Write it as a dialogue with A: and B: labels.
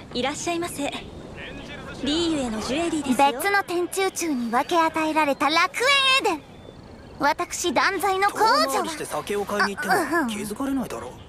A: いらっしゃいませ。リーユへのジュエリーですよ。
B: 別の天中中に分け与えられた楽園エデン。私断罪の工女は
C: 遠回りして酒を買いに行っても気づかれないだろう。